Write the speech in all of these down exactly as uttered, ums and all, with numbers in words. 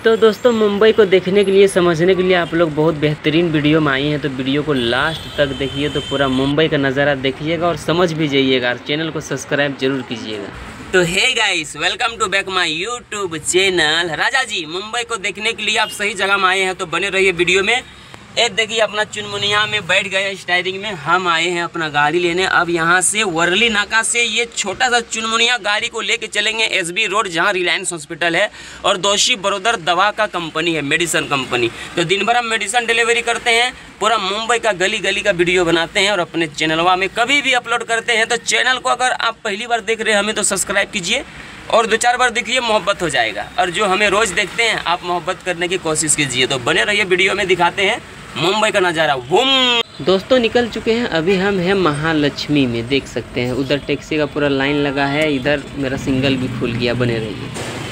तो दोस्तों मुंबई को देखने के लिए, समझने के लिए आप लोग बहुत बेहतरीन वीडियो में आए हैं, तो वीडियो को लास्ट तक देखिए तो पूरा मुंबई का नज़ारा देखिएगा और समझ भी जाइएगा और चैनल को सब्सक्राइब जरूर कीजिएगा। तो hey guys, welcome to back my YouTube channel Raja ji. Mumbai को देखने के लिए आप सही जगह में आए हैं, तो बने रहिए वीडियो में। ये देखिए अपना चुनमुनिया में बैठ गए स्टायरिंग में, हम आए हैं अपना गाड़ी लेने। अब यहाँ से वर्ली नाका से ये छोटा सा चुनमुनिया गाड़ी को लेके चलेंगे एसबी रोड, जहाँ रिलायंस हॉस्पिटल है और दोषी बरोदर दवा का कंपनी है, मेडिसिन कंपनी। तो दिन भर हम मेडिसिन डिलीवरी करते हैं, पूरा मुंबई का गली गली का वीडियो बनाते हैं और अपने चैनलवा में कभी भी अपलोड करते हैं। तो चैनल को अगर आप पहली बार देख रहे हैं हमें, तो सब्सक्राइब कीजिए और दो चार बार देखिए, मोहब्बत हो जाएगा। और जो हमें रोज़ देखते हैं आप मोहब्बत करने की कोशिश कीजिए। तो बने रहिए वीडियो में, दिखाते हैं मुंबई का नज़ारा। बूम दोस्तों, निकल चुके हैं, अभी हम हैं महालक्ष्मी में, देख सकते हैं उधर टैक्सी का पूरा लाइन लगा है, इधर मेरा सिंगल भी खुल गया। बने रहिए।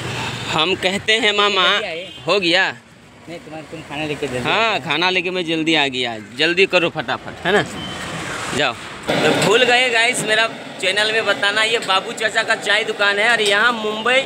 हम कहते हैं मामा हो गया नहीं, तुम्हारे तुम खाना लेके दे। हाँ, खाना लेके मैं जल्दी आ गया, जल्दी करो फटाफट, है ना, जाओ। तो भूल गए गाइस मेरा चैनल में बताना, ये बाबू चाचा का चाय दुकान है और यहाँ मुंबई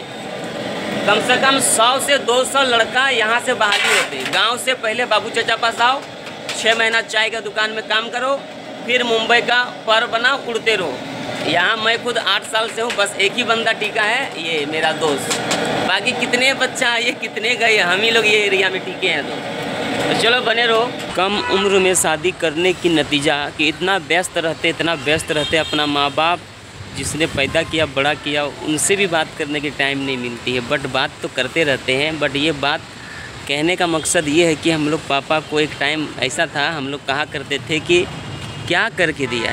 कम से कम सौ से दो सौ लड़का यहाँ से बहाली होते हैं। गांव से पहले बाबू चाचा पास आओ, छः महीना चाय का दुकान में काम करो, फिर मुंबई का पर बनाओ, उड़ते रहो। यहाँ मैं खुद आठ साल से हूँ, बस एक ही बंदा टीका है, ये मेरा दोस्त। बाकी कितने बच्चा ये कितने गए, हम ही लोग ये एरिया में टीके हैं। तो, तो चलो बने रहो। कम उम्र में शादी करने की नतीजा कि इतना व्यस्त रहते इतना व्यस्त रहते अपना माँ बाप जिसने पैदा किया बड़ा किया, उनसे भी बात करने की टाइम नहीं मिलती है। बट बात तो करते रहते हैं। बट ये बात कहने का मकसद ये है कि हम लोग पापा को एक टाइम ऐसा था, हम लोग कहा करते थे कि क्या करके दिया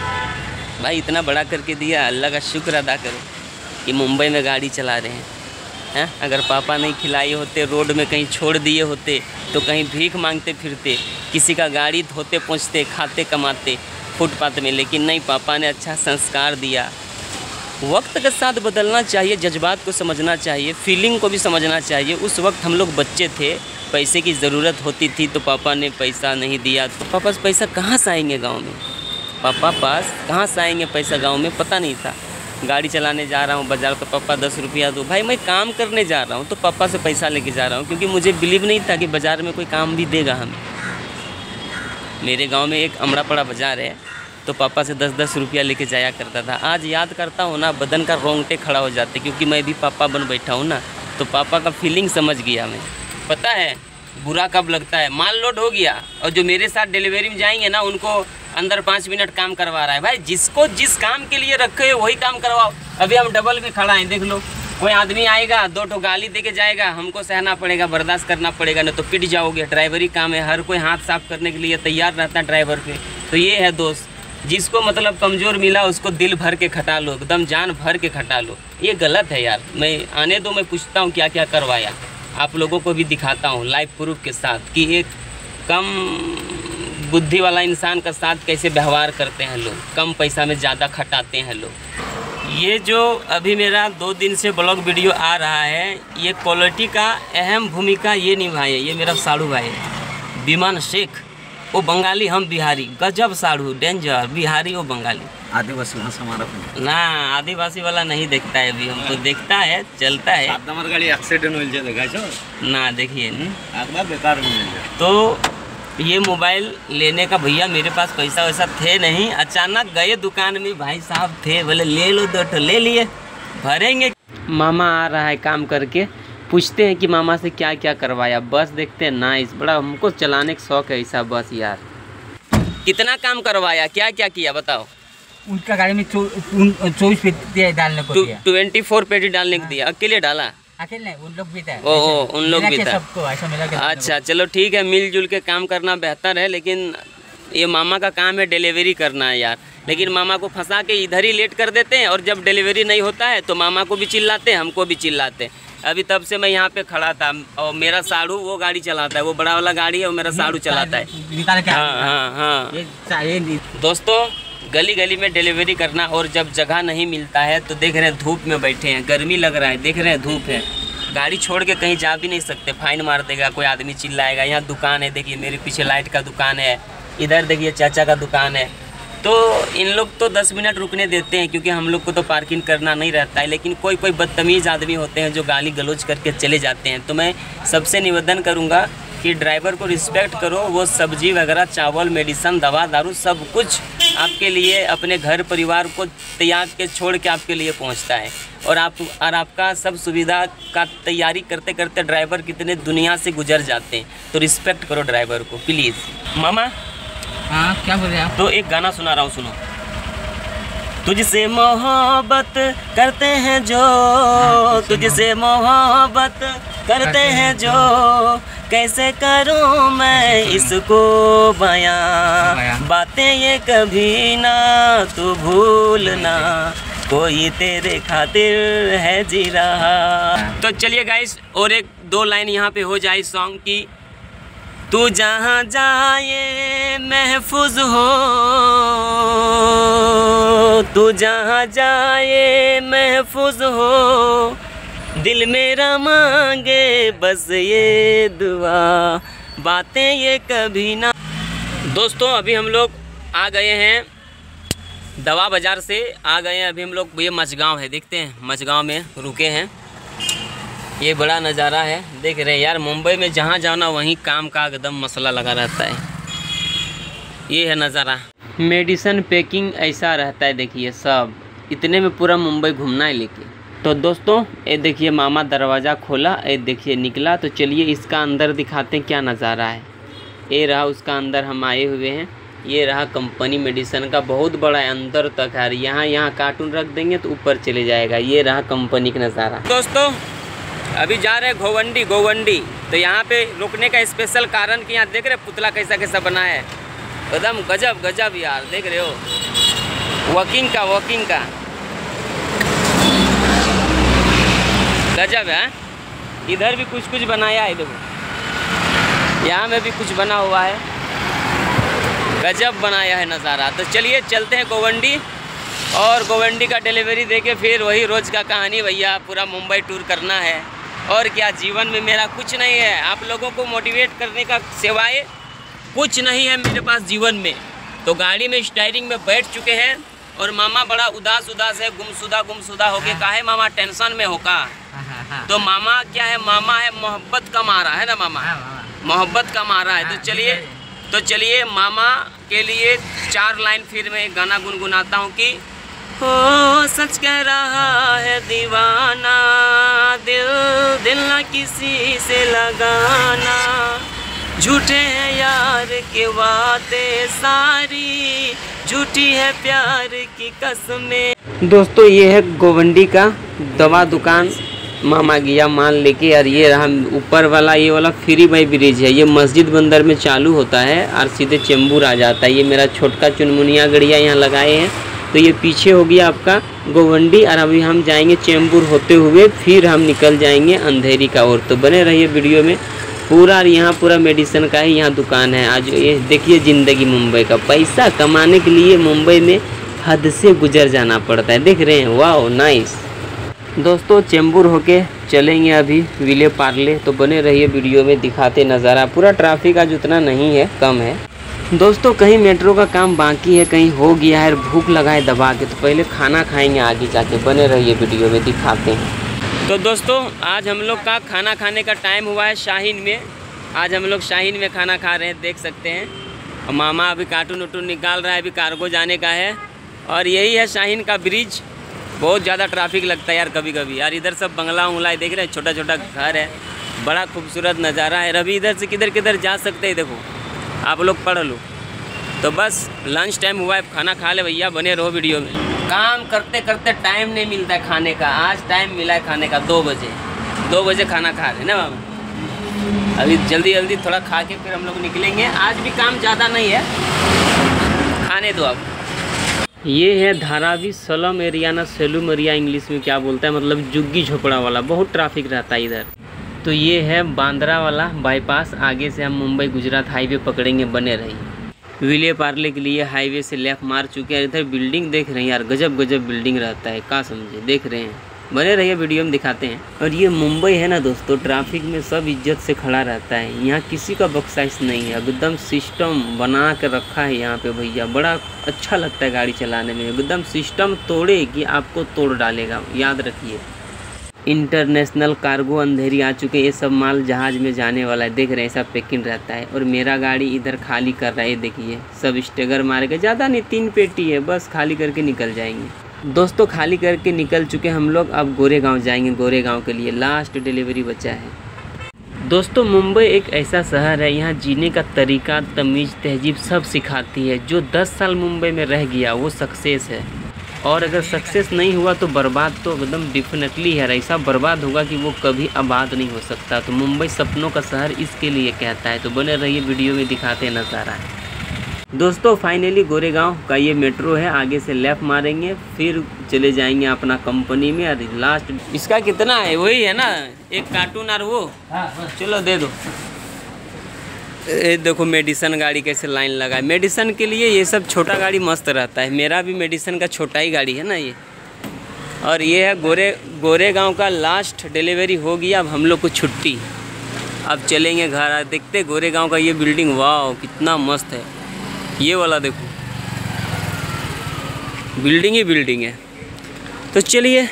है भाई, इतना बड़ा करके दिया, अल्लाह का शुक्र अदा करो कि मुंबई में गाड़ी चला रहे हैं। हैं, अगर पापा नहीं खिलाए होते, रोड में कहीं छोड़ दिए होते, तो कहीं भीख मांगते फिरते, किसी का गाड़ी धोते पहुँचते, खाते कमाते फुटपाथ में। लेकिन नहीं, पापा ने अच्छा संस्कार दिया। वक्त के साथ बदलना चाहिए, जज्बात को समझना चाहिए, फीलिंग को भी समझना चाहिए। उस वक्त हम लोग बच्चे थे, पैसे की ज़रूरत होती थी तो पापा ने पैसा नहीं दिया। तो पापा से पैसा कहाँ से आएंगे गांव में, पापा पास कहाँ से आएंगे पैसा गांव में, पता नहीं था। गाड़ी चलाने जा रहा हूँ बाज़ार, तो पापा दस रुपया दो। भाई मैं काम करने जा रहा हूँ तो पापा से पैसा लेके जा रहा हूँ, क्योंकि मुझे बिलीव नहीं था कि बाज़ार में कोई काम भी देगा हमें। मेरे गांव में एक अमड़ापड़ा बाज़ार है, तो पापा से दस दस रुपया लेके जाया करता था। आज याद करता हूँ ना, बदन का रोंगटे खड़ा हो जाते, क्योंकि मैं भी पापा बन बैठा हूँ ना, तो पापा का फीलिंग समझ गया मैं। पता है बुरा कब लगता है, माल लोड हो गया और जो मेरे साथ डिलीवरी में जाएंगे ना, उनको अंदर पाँच मिनट काम करवा रहा है। भाई जिसको जिस काम के लिए रखे हो वही काम करवाओ। अभी हम डबल में खड़ा हैं, देख लो। कोई आदमी आएगा, दो ठो गाली दे के जाएगा, हमको सहना पड़ेगा, बर्दाश्त करना पड़ेगा, नहीं तो पिट जाओगे। ड्राइवरी काम है, हर कोई हाथ साफ करने के लिए तैयार रहता है ड्राइवर पे। तो ये है दोस्त, जिसको मतलब कमज़ोर मिला उसको दिल भर के खटा लो, एकदम जान भर के खटा लो। ये गलत है यार। मैं आने दो, मैं पूछता हूँ क्या क्या करवाया, आप लोगों को भी दिखाता हूँ लाइव प्रूफ के साथ कि एक कम बुद्धि वाला इंसान का साथ कैसे व्यवहार करते हैं लोग, कम पैसा में ज़्यादा खटाते हैं लोग। ये जो अभी मेरा दो दिन से ब्लॉग वीडियो आ रहा है, ये क्वालिटी का अहम भूमिका ये निभाए। ये मेरा साड़ू भाई है, विमान शेख, वो बंगाली, हम बिहारी। गजब साड़ू, डेंजर। बिहारी वो बंगाली। आदिवासी भाषा हमारा ना, आदिवासी वाला नहीं देखता है अभी, हमको देखता है, चलता है। गाड़ी एक्सीडेंट हो जाए ना, देखिए बेकार। तो ये मोबाइल लेने का भैया मेरे पास पैसा वैसा थे नहीं, अचानक गए दुकान में, भाई साहब थे, बोले ले लो, दो ठो ले लिए, भरेंगे। मामा आ रहा है काम करके, पूछते हैं कि मामा से क्या क्या करवाया। बस देखते हैं, नाइस, बड़ा हमको चलाने का शौक है ऐसा बस यार। कितना काम करवाया, क्या क्या किया बताओ। उनका गाड़ी में चौबीस पेटी डालने को दिया, ट्वेंटी फोर पेटी डालने को दिया। अकेले डाला? अकेले नहीं, उन लोग भी था। ओ, ओ उन लोग भी था, सबको ऐसा मिला के। अच्छा चलो ठीक है, मिलजुल के काम करना बेहतर है। लेकिन ये मामा का काम है डिलीवरी करना है यार। लेकिन मामा को फंसा के इधर ही लेट कर देते हैं, और जब डिलीवरी नहीं होता है तो मामा को भी चिल्लाते हैं, हमको भी चिल्लाते हैं। अभी तब से मैं यहाँ पे खड़ा था, और मेरा साड़ू वो गाड़ी चलाता है, वो बड़ा वाला गाड़ी है, वो मेरा साड़ू चलाता है। हाँ हाँ हाँ दोस्तों, गली गली में डिलीवरी करना, और जब जगह नहीं मिलता है तो देख रहे हैं धूप में बैठे हैं, गर्मी लग रहा है, देख रहे हैं धूप है, गाड़ी छोड़ के कहीं जा भी नहीं सकते, फाइन मार देगा, कोई आदमी चिल्लाएगा। यहाँ दुकान है, देखिए मेरे पीछे लाइट का दुकान है, इधर देखिए चाचा का दुकान है, तो इन लोग तो दस मिनट रुकने देते हैं क्योंकि हम लोग को तो पार्किंग करना नहीं रहता है, लेकिन कोई कोई बदतमीज़ आदमी होते हैं जो गाली गलौज करके चले जाते हैं। तो मैं सबसे निवेदन करूंगा कि ड्राइवर को रिस्पेक्ट करो। वो सब्जी वगैरह, चावल, मेडिसन, दवा दारू सब कुछ आपके लिए अपने घर परिवार को त्याग के छोड़ के आपके लिए पहुंचता है। और आप और आपका सब सुविधा का तैयारी करते करते ड्राइवर कितने दुनिया से गुजर जाते हैं। तो रिस्पेक्ट करो ड्राइवर को प्लीज़। मामा हाँ क्या बोल रहे हैं आप? तो एक गाना सुना रहा हूँ, सुनो। तुझसे मोहब्बत करते हैं जो, तुझसे मोहब्बत करते हैं जो, कैसे करूँ मैं इसको बयां, बातें ये कभी ना तू भूलना, कोई तेरे खातिर है जी रहा। तो चलिए गाइस, और एक दो लाइन यहाँ पे हो जाए सॉन्ग की। तू जहाँ जाए महफूज हो, तू जहाँ जाए महफूज हो, दिल मेरा मांगे बस ये दुआ, बातें ये कभी ना। दोस्तों अभी हम लोग आ गए हैं दवा बाज़ार से आ गए हैं। अभी हम लोग, ये मचगांव है, देखते हैं मचगांव में रुके हैं। ये बड़ा नज़ारा है, देख रहे हैं यार। मुंबई में जहाँ जाना वहीं काम का एकदम मसला लगा रहता है। ये है नज़ारा। मेडिसन पैकिंग ऐसा रहता है, देखिए सब इतने में पूरा मुंबई घूमना है लेके। तो दोस्तों ये देखिए मामा दरवाज़ा खोला, ये देखिए निकला। तो चलिए इसका अंदर दिखाते हैं क्या नज़ारा है। ये रहा उसका अंदर, हम आए हुए हैं। ये रहा कंपनी मेडिसन का, बहुत बड़ा है, अंदर तक है। यहाँ यहाँ कार्टून रख देंगे तो ऊपर चले जाएगा। ये रहा कंपनी का नज़ारा। दोस्तों अभी जा रहे हैं गोवंडी गोवंडी। तो यहाँ पे रुकने का स्पेशल कारण कि यहाँ देख रहे पुतला कैसा कैसा बना है, एकदम गजब गजब यार, देख रहे हो। वॉकिंग का वॉकिंग का गजब है। इधर भी कुछ कुछ बनाया है, देखो यहाँ में भी कुछ बना हुआ है, गजब बनाया है नज़ारा। तो चलिए चलते हैं गोवंडी, और गोवंडी का डिलीवरी देके फिर वही रोज़ का कहानी भैया, पूरा मुंबई टूर करना है। और क्या, जीवन में मेरा कुछ नहीं है, आप लोगों को मोटिवेट करने का सिवाय कुछ नहीं है मेरे पास जीवन में। तो गाड़ी में स्टीयरिंग में बैठ चुके हैं और मामा बड़ा उदास उदास है, गुमशुदा गुमशुदा हो गया। काहे मामा टेंशन में होगा? तो मामा क्या है, मामा है मोहब्बत का मारा है ना, मामा मोहब्बत का मारा है। तो चलिए तो चलिए मामा के लिए चार लाइन फिर मैं गाना गुनगुनाता हूँ कि हो सच कह रहा है दीवाना, दिल दिल ना किसी से लगाना, झूठे हैं यार के वादे सारी, झूठी है प्यार की कसमें। दोस्तों ये है गोवंडी का दवा दुकान, मामा गया माल लेके। और ये रहा ऊपर वाला, ये वाला फ्री बाई ब्रिज है। ये मस्जिद बंदर में चालू होता है और सीधे चेंबूर आ जाता है। ये मेरा छोटका चुनमुनिया गड़िया यहाँ लगाए हैं। तो ये पीछे हो गया आपका गोवंडी, और अभी हम जाएंगे चेंबूर होते हुए, फिर हम निकल जाएंगे अंधेरी का ओर। तो बने रहिए वीडियो में पूरा। यहाँ पूरा मेडिसिन का ही यहाँ दुकान है। आज ये देखिए ज़िंदगी मुंबई का, पैसा कमाने के लिए मुंबई में हद से गुजर जाना पड़ता है, देख रहे हैं। वाह नाइस। दोस्तों चेंबूर होके चलेंगे अभी विले पार्ले। तो बने रहिए वीडियो में, दिखाते नज़ारा। पूरा ट्रैफिक आज उतना नहीं है, कम है। दोस्तों कहीं मेट्रो का काम बाकी है, कहीं हो गया है, भूख लगा है दबा के। तो पहले खाना खाएंगे आगे जाके, बने रहिए वीडियो में, दिखाते हैं। तो दोस्तों आज हम लोग का खाना खाने का टाइम हुआ है शाहीन में। आज हम लोग शाहीन में खाना खा रहे हैं, देख सकते हैं। और मामा अभी कार्टून उटून निकाल रहा है, अभी कार्गो जाने का है। और यही है शाहीन का ब्रिज। बहुत ज़्यादा ट्रैफिक लगता है यार कभी कभी यार। इधर सब बंगला उंगला देख रहे हैं, छोटा छोटा घर है, बड़ा खूबसूरत नज़ारा है। अभी इधर से किधर किधर जा सकते हैं, देखो आप लोग पढ़ लो। तो बस लंच टाइम हुआ है, खाना खा ले भैया, बने रहो वीडियो में। काम करते करते टाइम नहीं मिलता है खाने का। आज टाइम मिला है खाने का, दो बजे दो बजे खाना खा रहे ना मामा। अभी जल्दी जल्दी थोड़ा खा के फिर हम लोग निकलेंगे। आज भी काम ज़्यादा नहीं है, खाने दो अब। ये है धारावी सलम एरिया ना, सेलूम एरिया इंग्लिश में क्या बोलता है, मतलब झुग्गी झोपड़ा वाला। बहुत ट्रैफिक रहता है इधर। तो ये है बांद्रा वाला बाईपास। आगे से हम मुंबई गुजरात हाईवे पकड़ेंगे, बने रहिए। विले पार्ले के लिए हाईवे से लेफ्ट मार चुके हैं। इधर बिल्डिंग देख रहे हैं यार, गजब गजब बिल्डिंग रहता है, क्या समझे, देख रहे हैं। बने रहिए, वीडियो में दिखाते हैं। और ये मुंबई है ना दोस्तों, ट्रैफिक में सब इज्जत से खड़ा रहता है, यहाँ किसी का बख्शाइश नहीं है, एकदम सिस्टम बना के रखा है यहाँ पे भैया। बड़ा अच्छा लगता है गाड़ी चलाने में, एकदम सिस्टम तोड़े कि आपको तोड़ डालेगा, याद रखिए। इंटरनेशनल कार्गो अंधेरी आ चुके हैं, ये सब माल जहाज़ में जाने वाला है, देख रहे हैं ऐसा पैकिंग रहता है। और मेरा गाड़ी इधर खाली कर रहा है, देखिए सब स्टेगर मार के, ज़्यादा नहीं तीन पेटी है बस, खाली करके निकल जाएंगे। दोस्तों खाली करके निकल चुके हम लोग, अब गोरेगांव जाएंगे, गोरेगांव के लिए लास्ट डिलीवरी बचा है। दोस्तों मुंबई एक ऐसा शहर है, यहाँ जीने का तरीका, तमीज़, तहजीब सब सिखाती है। जो दस साल मुंबई में रह गया वो सक्सेस है, और अगर सक्सेस नहीं हुआ तो बर्बाद तो एकदम डेफिनेटली है, ऐसा बर्बाद होगा कि वो कभी आबाद नहीं हो सकता। तो मुंबई सपनों का शहर इसके लिए कहता है। तो बने रहिए, वीडियो में दिखाते हैं नज़ारा। दोस्तों फाइनली गोरेगांव का ये मेट्रो है, आगे से लेफ्ट मारेंगे फिर चले जाएंगे अपना कंपनी में। और लास्ट इसका कितना है, वही है ना एक कार्टून और वो, चलो दे दो। ये देखो मेडिसन गाड़ी कैसे लाइन लगा है, मेडिसन के लिए ये सब छोटा गाड़ी मस्त रहता है। मेरा भी मेडिसन का छोटा ही गाड़ी है ना ये। और ये है गोरे गोरेगांव का लास्ट डिलीवरी हो गया, अब हम लोग को छुट्टी, अब चलेंगे घर। देखते गोरेगांव का ये बिल्डिंग, वाह कितना मस्त है, ये वाला देखो बिल्डिंग ही बिल्डिंग है। तो चलिए,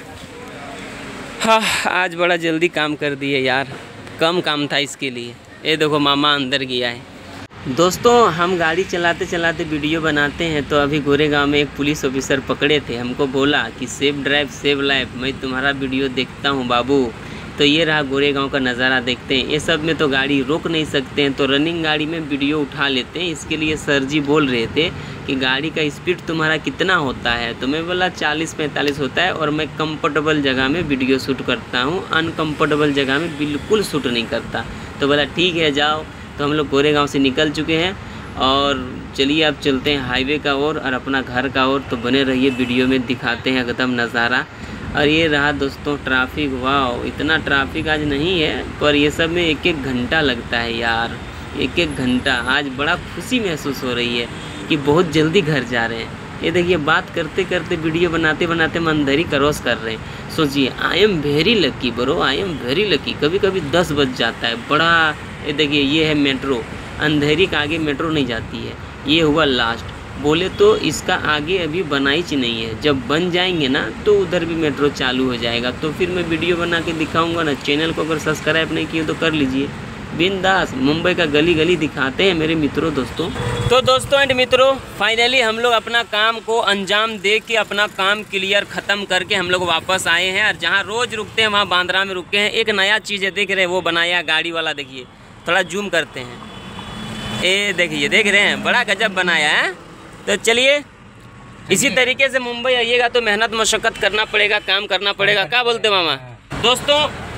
हाँ आज बड़ा जल्दी काम कर दिए यार, कम काम था इसके लिए। ये देखो मामा अंदर गया है। दोस्तों हम गाड़ी चलाते चलाते वीडियो बनाते हैं, तो अभी गोरेगांव में एक पुलिस ऑफिसर पकड़े थे, हमको बोला कि सेफ ड्राइव सेव लाइफ, मैं तुम्हारा वीडियो देखता हूँ बाबू। तो ये रहा गोरेगांव का नज़ारा, देखते हैं। ये सब में तो गाड़ी रोक नहीं सकते हैं, तो रनिंग गाड़ी में वीडियो उठा लेते हैं। इसके लिए सर जी बोल रहे थे कि गाड़ी का स्पीड तुम्हारा कितना होता है, तो मैं बोला चालीस पैंतालीस होता है, और मैं कंफर्टेबल जगह में वीडियो शूट करता हूँ, अनकम्फर्टेबल जगह में बिल्कुल शूट नहीं करता। तो बोला ठीक है जाओ। तो हम लोग गोरेगांव से निकल चुके हैं, और चलिए अब चलते हैं हाईवे का ओर और अपना घर का ओर। तो बने रहिए, वीडियो में दिखाते हैं एकदम नज़ारा। और ये रहा दोस्तों ट्रैफिक, वाह इतना ट्रैफिक आज नहीं है, पर ये सब में एक एक घंटा लगता है यार, एक एक घंटा। आज बड़ा खुशी महसूस हो रही है कि बहुत जल्दी घर जा रहे हैं। ये देखिए बात करते करते, वीडियो बनाते बनाते हम अंधेरी क्रॉस कर रहे हैं। सोचिए, I am very lucky bro, I am very lucky. कभी कभी दस बज जाता है बड़ा। ये देखिए ये है मेट्रो, अंधेरी का आगे मेट्रो नहीं जाती है, ये हुआ लास्ट। बोले तो इसका आगे अभी बनाई ही नहीं है, जब बन जाएंगे ना तो उधर भी मेट्रो चालू हो जाएगा, तो फिर मैं वीडियो बना के दिखाऊंगा ना। चैनल को अगर सब्सक्राइब नहीं किए तो कर लीजिए। बिंदास मुंबई का गली गली दिखाते हैं मेरे मित्रों दोस्तों। तो दोस्तों एंड मित्रों फाइनली हम लोग अपना काम को अंजाम दे के, अपना काम क्लियर ख़त्म करके हम लोग वापस आए हैं। और जहाँ रोज़ रुकते हैं वहाँ बांद्रा में रुके हैं। एक नया चीज़ है, देख रहे हैं वो बनाया गाड़ी वाला, देखिए थोड़ा जूम करते हैं, ये देखिए देख रहे हैं, बड़ा गजब बनाया है। तो चलिए इसी तरीके से मुंबई आइएगा तो मेहनत मशक्क़त करना पड़ेगा, काम करना पड़ेगा। क्या बोलते मामा? दोस्तों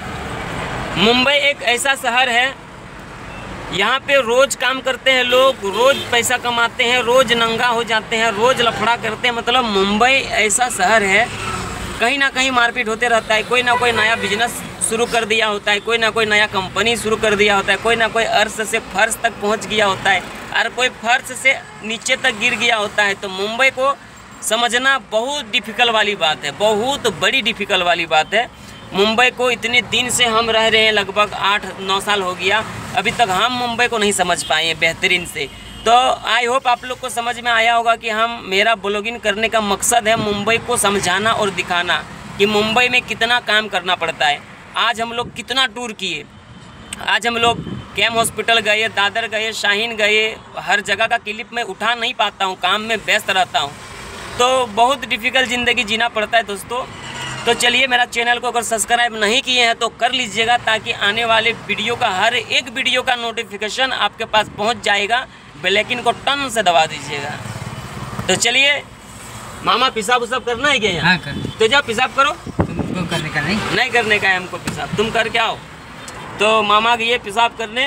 मुंबई एक ऐसा शहर है, यहाँ पे रोज़ काम करते हैं लोग, रोज़ पैसा कमाते हैं, रोज़ नंगा हो जाते हैं, रोज़ लफड़ा करते हैं। मतलब मुंबई ऐसा शहर है, कहीं ना कहीं मारपीट होते रहता है। कोई ना कोई नया बिजनेस शुरू कर दिया होता है, कोई ना कोई नया कंपनी शुरू कर दिया होता है, कोई ना कोई अर्श से फर्श तक पहुंच गया होता है, और कोई फर्श से नीचे तक गिर गया होता है। तो मुंबई को समझना बहुत डिफ़िकल्ट वाली बात है, बहुत बड़ी डिफ़िकल्ट वाली बात है। मुंबई को इतने दिन से हम रह रहे हैं, लगभग आठ नौ साल हो गया, अभी तक हम मुंबई को नहीं समझ पाए हैं बेहतरीन से। तो आई होप आप लोग को समझ में आया होगा कि हम मेरा ब्लॉगिंग करने का मकसद है मुंबई को समझाना और दिखाना कि मुंबई में कितना काम करना पड़ता है। आज हम लोग कितना टूर किए, आज हम लोग कैम हॉस्पिटल गए, दादर गए, शाहीन गए, हर जगह का क्लिप मैं उठा नहीं पाता हूँ, काम में व्यस्त रहता हूँ, तो बहुत डिफ़िकल्ट ज़िंदगी जीना पड़ता है दोस्तों। तो चलिए मेरा चैनल को अगर सब्सक्राइब नहीं किए हैं तो कर लीजिएगा, ताकि आने वाले वीडियो का हर एक वीडियो का नोटिफिकेशन आपके पास पहुंच जाएगा। बेल आइकन को टन से दबा दीजिएगा। तो चलिए मामा, पेशाब उसाब करना है क्या यहाँ? हाँ कर। तो जाओ पेशाब करो। तुमको करने का नहीं? नहीं करने का है हमको पेशाब, तुम करके आओ। तो मामा गए पेशाब करने,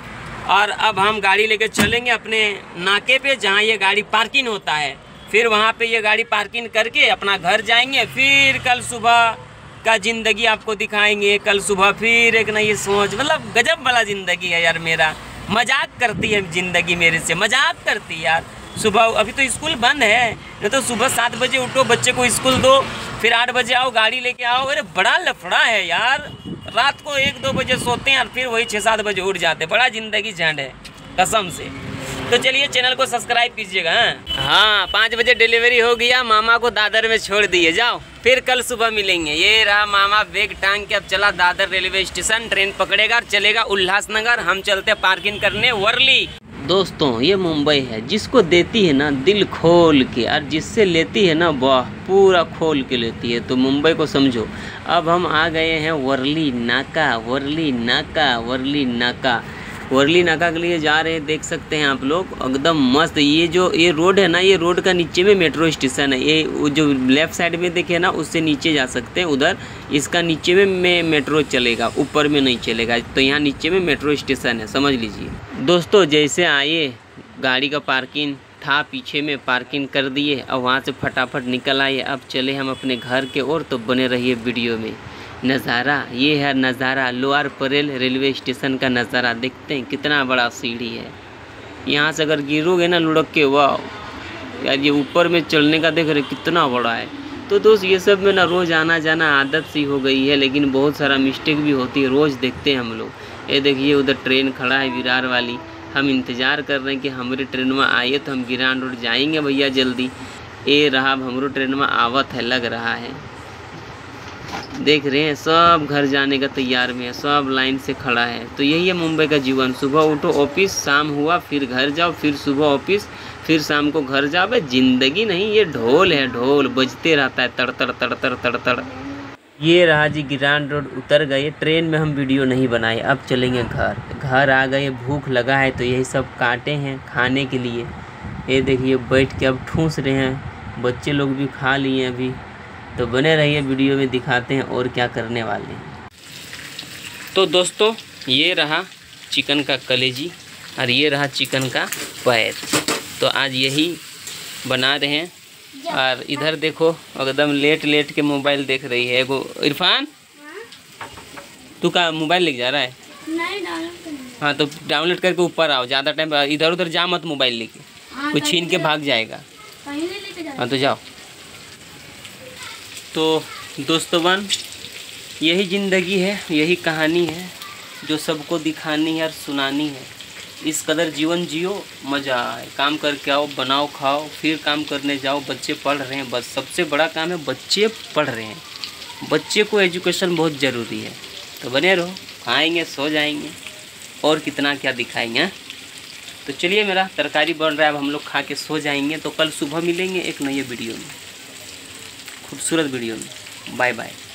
और अब हम गाड़ी लेके चलेंगे अपने नाके पे जहाँ ये गाड़ी पार्किंग होता है। फिर वहाँ पे ये गाड़ी पार्किंग करके अपना घर जाएंगे। फिर कल सुबह का ज़िंदगी आपको दिखाएंगे। कल सुबह फिर एक नई सोच, मतलब गजब वाला ज़िंदगी है यार मेरा। मजाक करती है ज़िंदगी मेरे से, मजाक करती है यार। सुबह अभी तो स्कूल बंद है, नहीं तो सुबह सात बजे उठो, बच्चे को स्कूल दो, फिर आठ बजे आओ गाड़ी लेके आओ। अरे बड़ा लफड़ा है यार, रात को एक दो बजे सोते हैं और फिर वही छः सात बजे उठ जाते हैं। बड़ा ज़िंदगी झंड है कसम से। तो चलिए चैनल को सब्सक्राइब कीजिएगा। हाँ, पाँच बजे डिलीवरी हो गया, मामा को दादर में छोड़ दिए, जाओ फिर कल सुबह मिलेंगे। ये रहा मामा बैग टांग के अब चला दादर रेलवे स्टेशन, ट्रेन पकड़ेगा और चलेगा उल्लासनगर। हम चलते पार्किंग करने वर्ली। दोस्तों ये मुंबई है, जिसको देती है ना दिल खोल के, और जिससे लेती है ना वाह पूरा खोल के लेती है। तो मुंबई को समझो। अब हम आ गए हैं वर्ली नाका, वर्ली नाका, वर्ली नाका। वर्ली नाका के लिए जा रहे हैं, देख सकते हैं आप लोग एकदम मस्त। ये जो ये रोड है ना, ये रोड का नीचे में मेट्रो स्टेशन है। ये जो लेफ़्ट साइड में देखे ना, उससे नीचे जा सकते हैं उधर। इसका नीचे में में मेट्रो चलेगा, ऊपर में नहीं चलेगा। तो यहाँ नीचे में मेट्रो स्टेशन है, समझ लीजिए। दोस्तों जैसे आए गाड़ी का पार्किंग था पीछे में, पार्किंग कर दिए और वहाँ से फटाफट निकल आए। अब चले हम अपने घर के ओर, तो बने रहिए वीडियो में। नज़ारा ये है, नज़ारा लोअर परेल रेलवे स्टेशन का नज़ारा देखते हैं। कितना बड़ा सीढ़ी है, यहाँ से अगर गिरोगे ना लुढ़क के, वाह यार ये ऊपर में चलने का देख रहे कितना बड़ा है। तो दोस्त ये सब में ना रोज़ आना जाना आदत सी हो गई है, लेकिन बहुत सारा मिस्टेक भी होती है, रोज़ देखते हैं हम लोग। ये देखिए उधर ट्रेन खड़ा है विरार वाली, हम इंतज़ार कर रहे हैं कि हमारी ट्रेन में आइए तो हम गिरान रोड जाएंगे भैया जल्दी। ये रहा हमारो ट्रेन में आवत है, लग रहा है, देख रहे हैं सब घर जाने का तैयार में है, सब लाइन से खड़ा है। तो यही है मुंबई का जीवन, सुबह उठो ऑफिस, शाम हुआ फिर घर जाओ, फिर सुबह ऑफिस, फिर शाम को घर जाओ। भाई जिंदगी नहीं, ये ढोल है, ढोल बजते रहता है तड़ तड़ तड़ तड़ तड़ तड़। ये रहा जी गिरान रोड, उतर गए। ट्रेन में हम वीडियो नहीं बनाए, अब चलेंगे घर। घर आ गए, भूख लगा है तो यही सब काटे हैं खाने के लिए। ये देखिए बैठ के अब ठूस रहे हैं, बच्चे लोग भी खा लिए अभी। तो बने रहिए वीडियो में, दिखाते हैं और क्या करने वाले हैं। तो दोस्तों ये रहा चिकन का कलेजी और ये रहा चिकन का पैर। तो आज यही बना रहे हैं। और इधर देखो एकदम लेट लेट के मोबाइल देख रही है एगो। इरफान तू का मोबाइल लेके जा रहा है? नहीं, डाउनलोड। हाँ तो डाउनलोड करके ऊपर आओ, ज़्यादा टाइम इधर उधर जा मत मोबाइल लेके, कुछ छीन के भाग जाएगा। हाँ तो जाओ। तो दोस्तों यही ज़िंदगी है, यही कहानी है जो सबको दिखानी है और सुनानी है। इस कदर जीवन जियो, मज़ा आए। काम करके आओ, बनाओ, खाओ, फिर काम करने जाओ। बच्चे पढ़ रहे हैं, बस सबसे बड़ा काम है बच्चे पढ़ रहे हैं। बच्चे को एजुकेशन बहुत ज़रूरी है। तो बने रहो, खाएंगे सो जाएंगे और कितना क्या दिखाएंगे। तो चलिए मेरा तरकारी बन रहा है, अब हम लोग खा के सो जाएंगे। तो कल सुबह मिलेंगे एक नई वीडियो में, खूबसूरत वीडियो में। Bye bye.